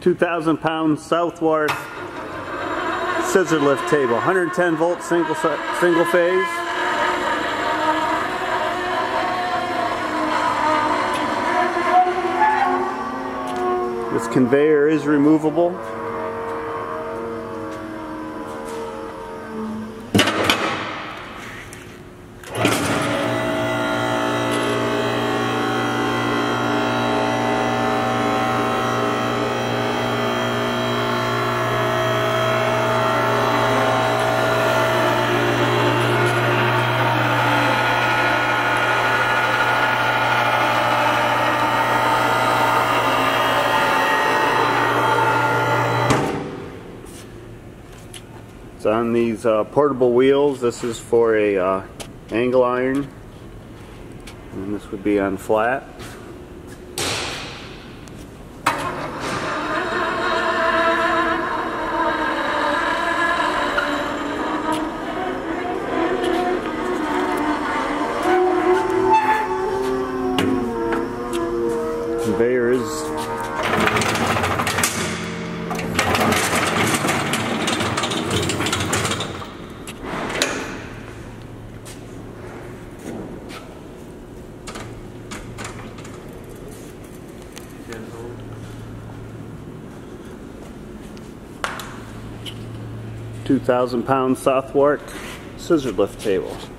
2,000-pound Southworth scissor lift table, 110 volt single phase. This conveyor is removable. It's on these portable wheels. This is for a angle iron, and this would be on flat. Conveyor is £2,000-pound Southworth scissor lift table.